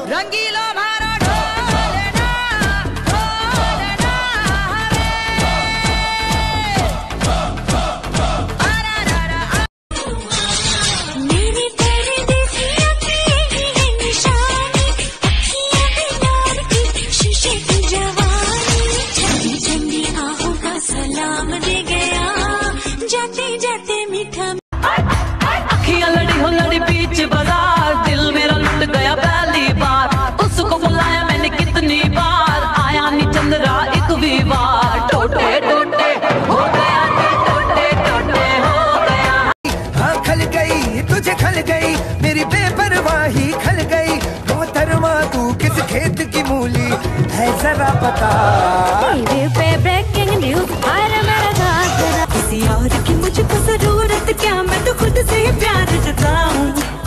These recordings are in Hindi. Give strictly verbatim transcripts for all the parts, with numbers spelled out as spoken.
रंगीलो मारा ढोलना ढोलना मेरी तेरी दिखियों की है निशानी, अखियां बिनार की शीशे की जवानी, ठंडी ठंडी आहों का सलाम दे गया, जाते जाते मीठा। अखियां लड़ी हो लड़ी बीच बाजार, दिल मेरा लुट गया पहली बार, उसको बुलाया मैंने कितनी बार, आया नी चंद्रा एक भी बार, टोटे टोटे हो गया नी टोटे टोटे हो गया। हाँ खल गई तुझे खल गई मेरी बेपरवाही खल गई, मोहतरमा तू किस खेत की मूली है जरा बता। टीवी पे ब्रेकिंग न्यूज आ रहा मेरा घाघरा, किसी और की मुझको जरूरत क्या, मैं तो खुद से ही प्यार जताऊं।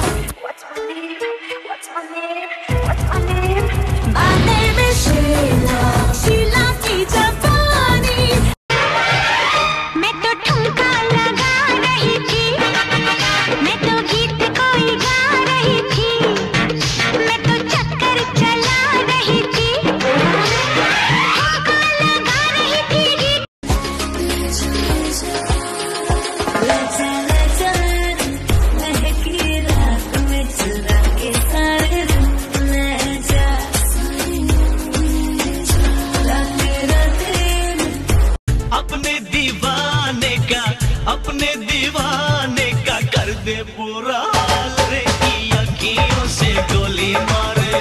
बातें में शीला शीला की जवानी, मैं तो ठुमका लगा रही थी, मैं तो गीत कोई गा रही थी, मैं तो चक्कर चला रही थी, ठुमका लगा रही थी गीत। महकी रात में चुरा के सारे रूम में जा, राते राते अपने दीवाने का अपने दीवाने का कर दे पूरा हाल रे, की अखियों से गोली मारे,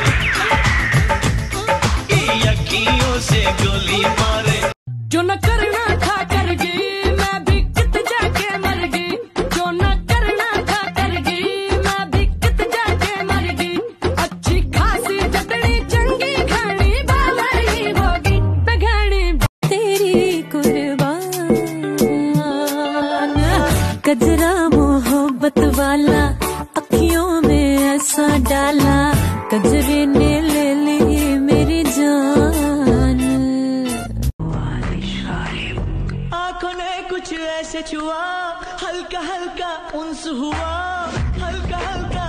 की अखियों से गोली मारे। जो न करना था कर गई, मैं भी कित जाके मर गई, जो न करना था कर गई, मैं भी कित जाके मर गई, अच्छी खासी जतनी चंगी घड़ी बालड़ी होगी घड़ी तेरी कुर्बान, गजरा मोहब्बत वाला अखियों में ऐसा डाला, गजरे ने ले ली मेरी जान। आंखों ने कुछ ऐसे छुआ, हल्का हल्का उन्स हुआ, हल्का हल्का